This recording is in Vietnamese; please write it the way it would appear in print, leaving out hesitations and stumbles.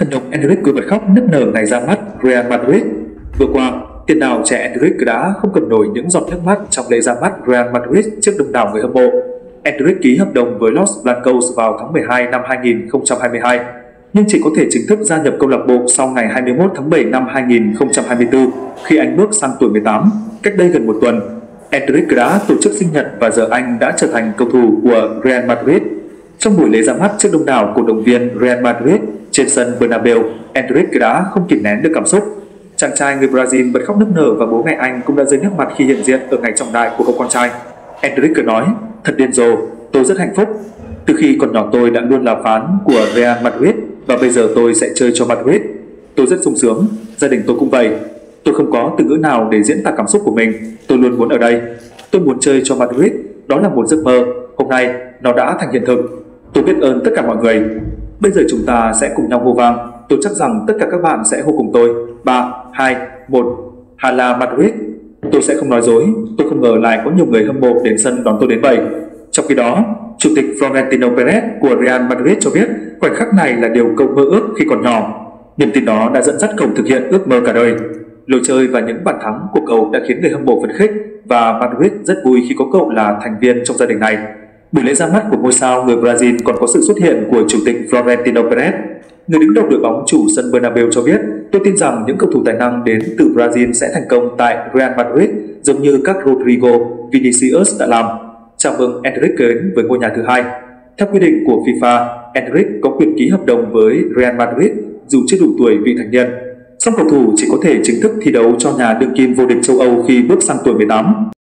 Thần nhục Endrick cứ bật khóc nức nở ngày ra mắt Real Madrid. Vừa qua, tiền đạo trẻ Endrick đã không cầm nổi những giọt nước mắt trong lễ ra mắt Real Madrid trước đông đảo người hâm mộ. Endrick ký hợp đồng với Los Blancos vào tháng 12 năm 2022, nhưng chỉ có thể chính thức gia nhập câu lạc bộ sau ngày 21 tháng 7 năm 2024 khi anh bước sang tuổi 18, cách đây gần một tuần. Endrick đã tổ chức sinh nhật và giờ anh đã trở thành cầu thủ của Real Madrid. Trong buổi lễ ra mắt trước đông đảo cổ động viên Real Madrid trên sân Bernabeu, Endrick đã không kìm nén được cảm xúc. Chàng trai người Brazil bật khóc nức nở và bố mẹ anh cũng đã rơi nước mặt khi hiện diện ở ngày trọng đại của cậu con trai. Endrick nói: "Thật điên rồ, tôi rất hạnh phúc. Từ khi còn nhỏ tôi đã luôn là fan của Real Madrid và bây giờ tôi sẽ chơi cho Madrid. Tôi rất sung sướng, gia đình tôi cũng vậy. Tôi không có từ ngữ nào để diễn tả cảm xúc của mình. Tôi luôn muốn ở đây. Tôi muốn chơi cho Madrid, đó là một giấc mơ. Hôm nay nó đã thành hiện thực. Tôi biết ơn tất cả mọi người. Bây giờ chúng ta sẽ cùng nhau hô vang. Tôi chắc rằng tất cả các bạn sẽ hô cùng tôi. 3, 2, 1. Hala Madrid." Tôi sẽ không nói dối, tôi không ngờ lại có nhiều người hâm mộ đến sân đón tôi đến vậy. Trong khi đó, Chủ tịch Florentino Perez của Real Madrid cho biết khoảnh khắc này là điều cậu mơ ước khi còn nhỏ. Niềm tin đó đã dẫn dắt cậu thực hiện ước mơ cả đời. Lối chơi và những bàn thắng của cậu đã khiến người hâm mộ phấn khích và Madrid rất vui khi có cậu là thành viên trong gia đình này. Buổi lễ ra mắt của ngôi sao người Brazil còn có sự xuất hiện của Chủ tịch Florentino Perez. Người đứng đầu đội bóng chủ sân Bernabeu cho biết: "Tôi tin rằng những cầu thủ tài năng đến từ Brazil sẽ thành công tại Real Madrid giống như các Rodrigo, Vinicius đã làm." Chào mừng Endrick đến với ngôi nhà thứ hai. Theo quy định của FIFA, Endrick có quyền ký hợp đồng với Real Madrid dù chưa đủ tuổi vị thành niên. Song cầu thủ chỉ có thể chính thức thi đấu cho nhà đương kim vô địch châu Âu khi bước sang tuổi 18.